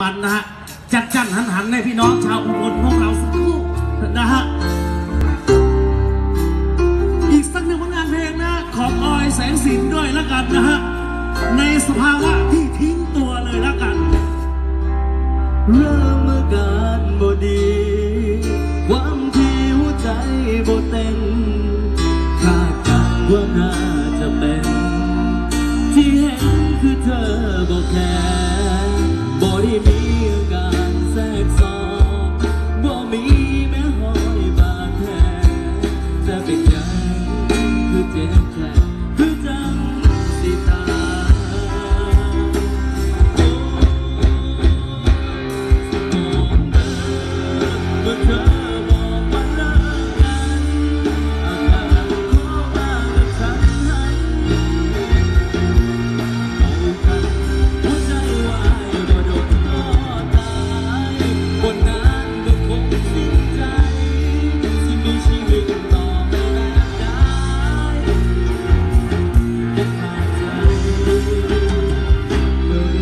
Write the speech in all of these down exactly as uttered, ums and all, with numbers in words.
รรค์นะฮะจัดจันหันหันในพี่น้องชาวอุบลของเราสักครู่นะฮะอีกสักหนึ่งผลงานเพลงนะของออยแสงสินด้วยละกันนะฮะในสภาวะที่ทิ้งตัวเลยละกันเริ่มเมื่อการบ่ดีความที่หัวใจบ่เต้นคาดการว่าน่าจะเป็นที่เห็นคือเธอบ่แค่บ่ได้มีอาการแทรกซ้อนบ่มีแม้หอยบาดแผลแต่เป็นยังคือเจ็บแผลคือจังสิตาเมื่อเธอบอกว่าเลิกกันอาการขอมากับฉันนั้นเอากันหัวใจวายบ่โดนก็ตายบนนั้นก็คงสิ้นใจที่มีชีวิตต่อไปแบบได้จะขาดใจเมื่อ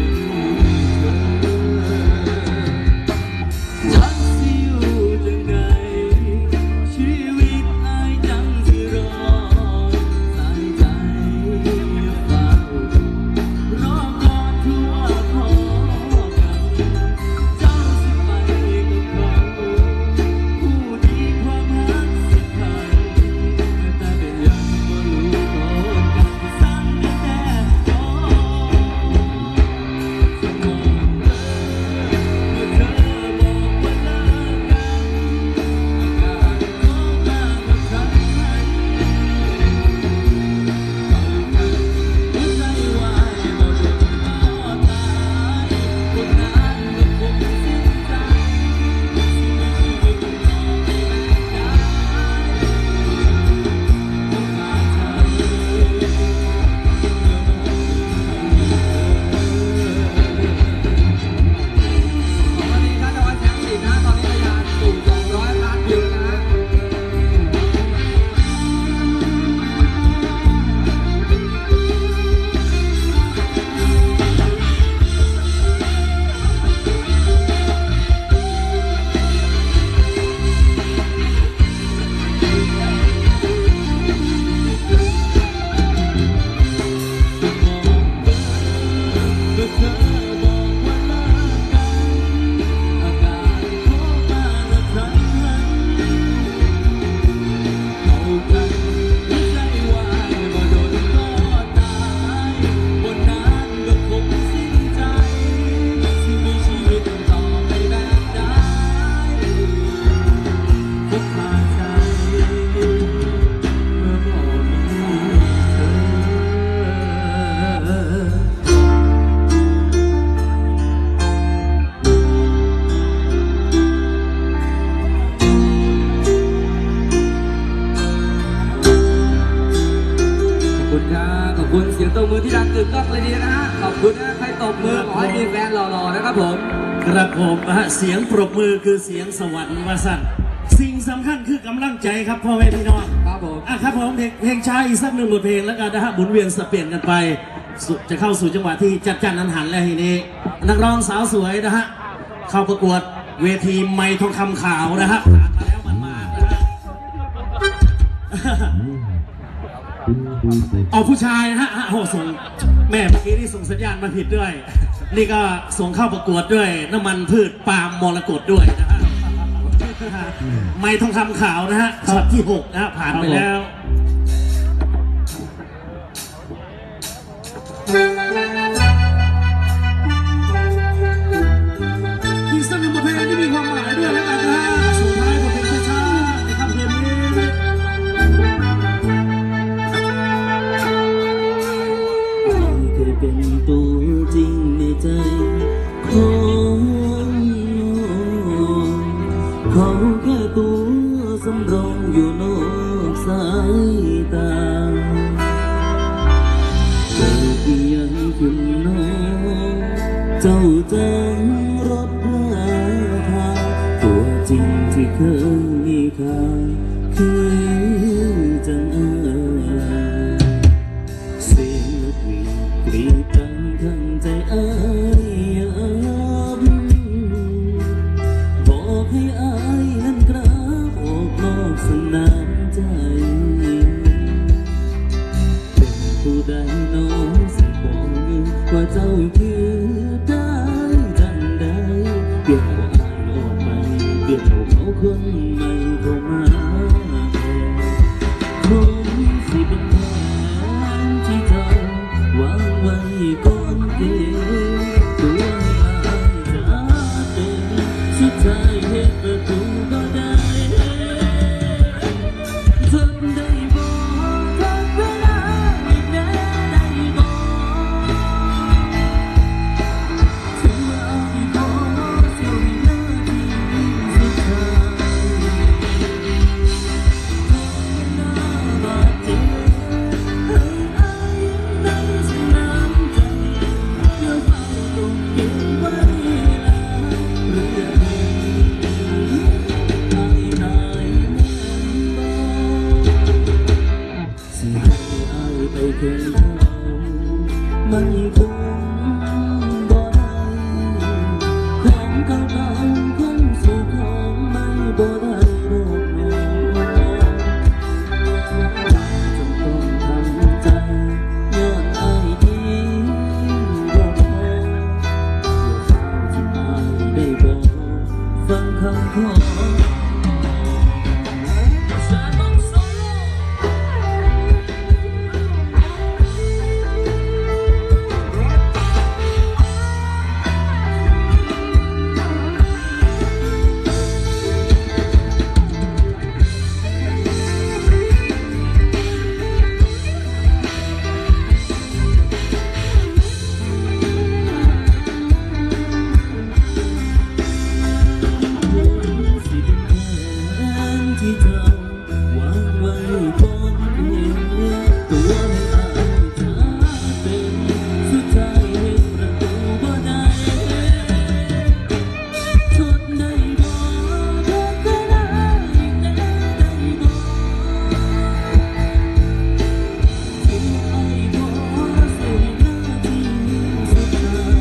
จักสิอยู่จังใดชีวิตอายจังสิรอสายใจเฝ้ารอก่อนทั่วขอกันเจ้าสิไปกับเขาผู้ดีความรักสิพันแต่เป็นยังบ่รู้ตนกันสั่งกันแต่ขอสมองเมื่อเธอบอกว่าเลิกกันอาการขอมากับฉันนั้นเอากันหัวใจวายบ่โดนก็ตายคนนั้นก็คงสิ้นใจที่มีชีวิตต่อไปแบบได้ต้องขาดใจเมื่อมองเธอ สวัสดีครับจังหวัดแสงสีนะตอนนี้ทะยานสู่สองร้อยล้านวิวนะฮะเมื่อเธอบอกว่าเลิกกันอาการขอมากับฉันนั้นเอากันหัวใจวายบ่โดนก็ตายบนนั้นก็คงสิ้นใจที่มีชีวิตต่อไปแบบได้พบขาดใจเมื่อบ่มีเธอ ขอบคุณครับขอบคุณเสียงตบมือที่ดังกึกก้องเลยดีนะฮะขอบคุณนะใครตบมือขอให้มีแฟนหล่อๆนะครับผมกระผมนะฮะเสียงปรบมือคือเสียงสวรรค์วาสันสิ่งสำคัญคือกำลังใจครับพ่อแม่พี่น้องครับผมอ่ะครับผมเพลงเพลงช้าอีกสักหนึ่งบทเพลงแล้วกันนะฮะหมุนเวียนสเปลี่ยนกันไปสุจะเข้าสู่จังหวะที่จัดจ้านนันหันแล้วทีนี้นักร้องสาวสวยนะฮะเข้าประกวดเวทีไมค์ทองคำขาวนะฮะผ่านมาแล้วมันมานะฮะ เอาผู้ชายนะฮะโอ้ส่งแม่เมื่อกี้นี่ส่งสัญญาณมาผิดด้วย นี่ก็ส่งเข้าประกวดด้วยน้ำมันพืชปาล์มมรกตด้วยนะฮะไม้ทองคำขาวนะฮะช็อตที่หกนะฮะผ่านไปแล้ว อีกสักหนึ่งบทเพลงที่มีความหมายด้วยแล้วกันนะฮะสุดท้ายบทเพลงช้าๆในค่ำคืนนี้เคยเป็นตัวจริงในใจของเขาแค่ตัวสำรองอยู่นอกสายตาเกิดยังขึ้นน้องเจ้าจังรถหน้าทางตัวจริงที่เคยมีค่าคือจังเอ่ยเสียงนกหวีดกรีดดังทั้งใจอายยับคนใหม่เข้ามาผมสิเป็นแผนที่เจ้าวางไว้ก่อนเกิดตัวให้อายจะเป็นสุดท้ายเหตุประตูก็ได้ทำได้บ่ทำเวลาอีกแน่ได้บ่ถึงว่าอายขอเสียวินาทีสุดท้ายบาดเจ็บให้อายในสนามใจเพื่อเฝ้าต้องเก็บไว้เรื่องนี้อายตายแน่บ่ สิให้อายไปแค่เขามันคงบ่ได้ของเก่าๆคงสู่ของไม่บ่ได้โลกโลกจงต้องทำใจย้อนอายที่บ่พออย่าเฝ้าที่อายได้บอกฟังคำขอ สิเป็นแผนที่เจ้าวางไว้ก่อนเกิดตัวให้อายจะเป็นสุดท้ายเหตุประตูบ่ได้ทนได้บ่ทนเวลาอีกแน่ได้บ่ที่อายขอเสียวินาทีสุดท้าย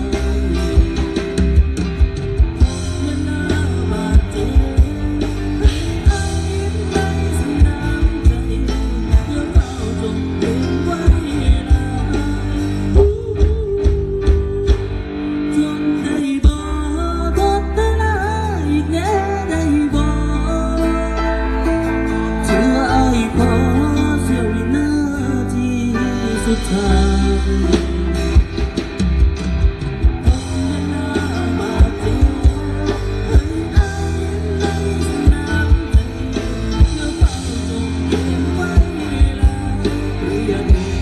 เวลาบาดเจ็บให้อายในสนามใจเพื่อเฝ้าจงเก็บไว้นานทนได้บ่ทนเวลาอีกแน่ได้บ่ถือว่าอายขอเสียวินาทีสุดท้าย เวลาบาดเจ็บให้อายในสนามใจเพื่อเฝ้าจงเก็บไว้ลาเรียก